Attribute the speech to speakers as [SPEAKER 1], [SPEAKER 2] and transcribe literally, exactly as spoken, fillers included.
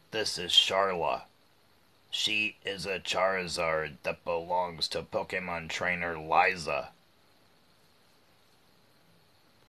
[SPEAKER 1] This is Charla. She is a Charizard that belongs to Pokemon trainer Liza.